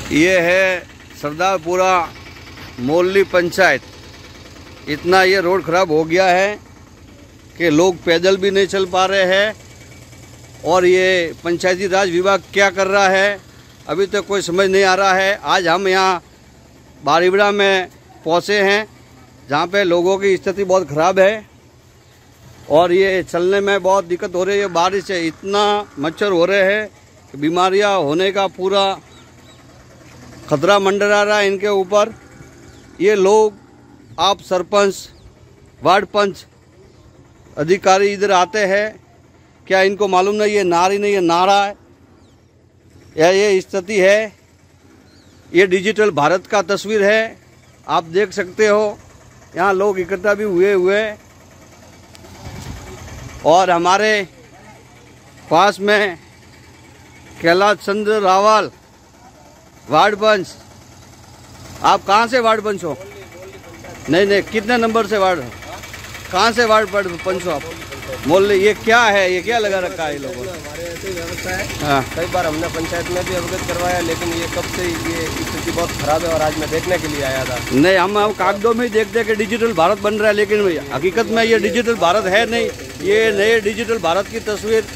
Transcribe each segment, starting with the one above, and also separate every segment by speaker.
Speaker 1: ये है सरदारपुरा मोरली पंचायत। इतना ये रोड ख़राब हो गया है कि लोग पैदल भी नहीं चल पा रहे हैं। और ये पंचायती राज विभाग क्या कर रहा है अभी तक कोई समझ नहीं आ रहा है। आज हम यहाँ बारीबड़ा में पहुँचे हैं जहाँ पे लोगों की स्थिति बहुत ख़राब है और ये चलने में बहुत दिक्कत हो रही है। बारिश से इतना मच्छर हो रहे हैं कि बीमारियाँ होने का पूरा खतरा मंडरा रहा है इनके ऊपर। ये लोग आप सरपंच, वार्ड पंच, अधिकारी इधर आते हैं, क्या इनको मालूम नहीं ये नारी नहीं, ये नारा है या ये स्थिति है। ये डिजिटल भारत का तस्वीर है, आप देख सकते हो। यहाँ लोग इकट्ठा भी हुए और हमारे पास में कैलाश चंद्र रावल वार्ड पंच। आप कहाँ से वार्ड पंच हो? नहीं, कितने नंबर से वार्ड, कहाँ से वार्ड पंच हो आप? मोहल्ले। ये क्या है, ये क्या लगा रखा है ये लोगों ने?
Speaker 2: हमारे ऐसे ही व्यवस्था है।
Speaker 1: हाँ।
Speaker 2: कई बार हमने पंचायत में भी अवगत करवाया, लेकिन ये कब से ये स्थिति बहुत खराब है और आज मैं देखने के लिए आया था।
Speaker 1: नहीं, हम कागजों में देखते हैं कि डिजिटल भारत बन रहा है, लेकिन हकीकत में ये डिजिटल भारत है नहीं। ये नए डिजिटल भारत की तस्वीर।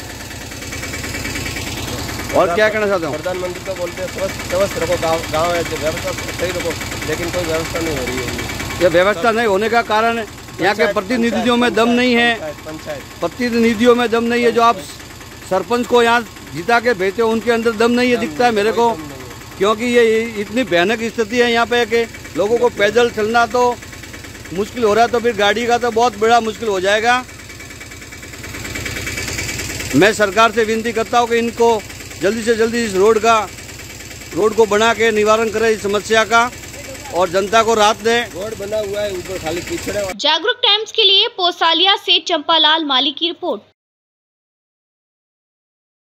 Speaker 1: और क्या कहना चाहते हो?
Speaker 2: प्रधानमंत्री तो बोलते हैं स्वस्थ रखो, गाँव है व्यवस्था सही रखो, लेकिन कोई व्यवस्था नहीं हो रही है।
Speaker 1: ये व्यवस्था नहीं होने का कारण यहाँ के प्रतिनिधियों में दम नहीं है। प्रतिनिधियों में दम नहीं है। जो आप सरपंच को यहाँ जिता के भेजते हो उनके अंदर दम नहीं है, दिखता है मेरे को। क्योंकि ये इतनी भयानक स्थिति है यहाँ पे कि लोगों को पैदल चलना तो मुश्किल हो रहा है, तो फिर गाड़ी का तो बहुत बड़ा मुश्किल हो जाएगा। मैं सरकार से विनती करता हूँ कि इनको जल्दी से जल्दी इस रोड को बना के निवारण करें इस समस्या का और जनता को राहत दे।
Speaker 2: रोड बना हुआ है, ऊपर खाली कीचड़ है।
Speaker 3: जागरूक टाइम्स के लिए पोसालिया से चंपालाल माली की रिपोर्ट।